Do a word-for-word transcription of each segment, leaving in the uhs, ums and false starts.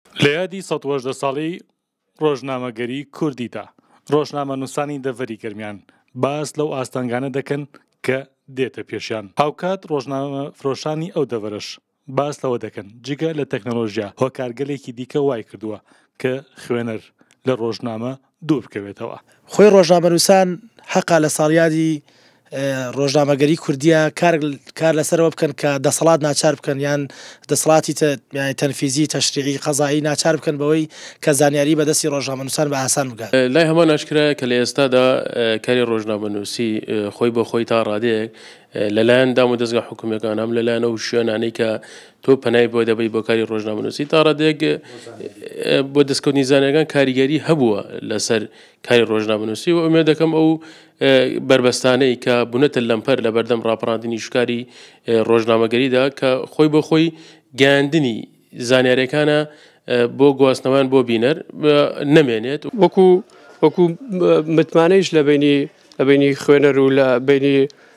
لە یادی سەد و هەژدە ساڵەی ڕۆژنامەگەری کوردیدا ڕۆژنامەنووسانی دەڤەری گەرمیان باس لەو ئاستانگانە دەکەن کە دێتە پێشیان. هاوکات ڕۆژنامە فرۆشانی ئەو دەڤەرش باس لەوە دەکەن جگە لە تەکنۆلۆژیا هۆکارگەلێکی دیکە وای کردووە کە خوێنەر لە ڕۆژنامە دوور بکەوێتەوە. خۆی ڕۆژنامەنووسان حەقا لە ساڵیادی ڕۆژنامەگەری کوردیە کار لەسەرەوە بکەن کە دەسەڵات ناچار بکەن یان دەسەڵاتی تەنفیزی تەشریعی قەزایی ناچار بکەن بەوەی کە زانیاری بەدەستی ڕۆژنامەنووسان بە ئاسان بگات. لای هەمان ئاشکرایە کە لە ئێستادا کاری ڕۆژنامەنووسی خۆی بە خۆی تا ڕادەیەک لەلایەن دام و دەستگا حکوومەتەکان هەم لەلایەن ئەو شوێنانەی کە تۆ پەنای بۆ دەبەی بۆ کاری ڕۆژنامەنووسی تا ڕادەیەک بۆ دەستکەوتنی زانیاریەکان کاریگەری هەبووە لەسەر کاری ڕۆژنامەنووسی و ئومێد دەکەم ئەو بربەستانەی کە بوونەتە لەمپەر لە بەردەم ڕاپەڕاندنی شکاری ڕۆژنامەگەریدا کە خۆی بە خۆی گەیاندنی زانیاریەکانە بۆ گواستنەوەیان بۆ بینەر نەمێنێت وەکو وەکو متمانەیش لە بینی لە بینی خوێنەر و لە بینی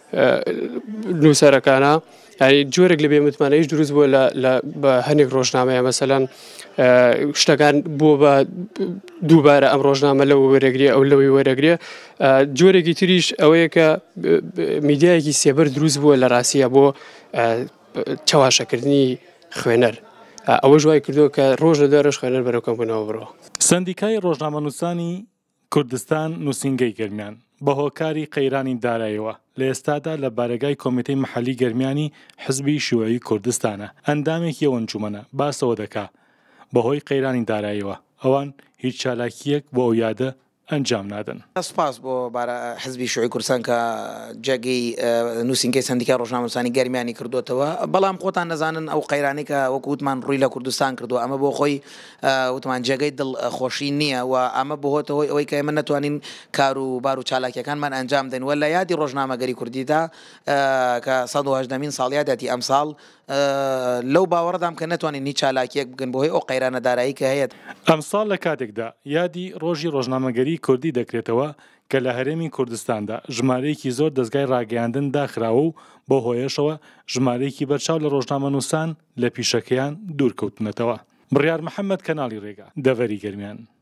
نووسەرەکانە جۆرێک لە بێ متمانەیش دروست بووە بە هەنێک ڕۆژنامەیە مەسەلەن شتەکان بۆ بە دووبارە ئەم ڕۆژنامە لەوە وەرەگرێ ئەو لەوەی وەرەگرێ. جۆرێکی تریش ئەوەیە کە میدیایەکی سێبەر دروست بووە لە ڕاستیە بۆ چاواشەکردنی خوێنەر. ئەوە ژوای کردووە کە ڕۆژ لە دەرەش خوێنەر بەرەوکەم بوونەوە بڕەوە. سندیکای ڕۆژنامەنووسانی کوردستان نووسینگەی گەرمیان بە هۆکاری قەیرانی داراییەوە لە ئێستادا لە بارگای کۆمیتەی مەحەلی گەرمیانی حزبی شیووعی کوردستانە ئەندامێکی ئەو ئەنجومەنە باسەوە دەکا بەهۆی قەیرانی داراییەوە ئەوان هیچ چالاکیەک بۆ ئەو یادە ئەنجام نادەن. سپاس بۆ حزبی شیووعی کوردستان کە جێگەی نووسینگەی سندیکای ڕۆژنامەنووسانی گەرمیانی کردوتەوە. بەڵام خۆتان نەزانن ئەو قەیرانی کە وەکو وتمان ڕووی لە کوردستان کردو ئەمە بۆ خۆی وتمان جێگەی دڵخۆشی نییە و ئەمە بەهۆتەوەی ئەوەی کە ئێمە نەتوانین کار و بار و چالاکیەکانمان ئەنجام دەین. وە لە یادی ڕۆژنامەگەری کوردیدا کە سەد و هەژدەمین ساڵیادەتی ئەمساڵ لەو باوەڕدام کە نەتوانین هیچ چالاکیەک بگەن بۆ هۆی ئەو قەیرانە دارایی کە هەیە. ئەمساڵ لە کاتێکدا یادی ڕۆژی ڕۆژنامەگەری کوردی دەکرێتەوە کە لە هەرێمی کوردستاندا ژمارەیەکی زۆر دەستگای ڕاگەیاندن داخراوە و بۆ هۆیشەوە ژمارەیەکی بەرچاو لە ڕۆژنامەنووسان لە پیشەکەیان دوورکەوتنەتەوە. بڕیار محەممەد کەناڵی ڕێگا دەڤەری گەرمیان.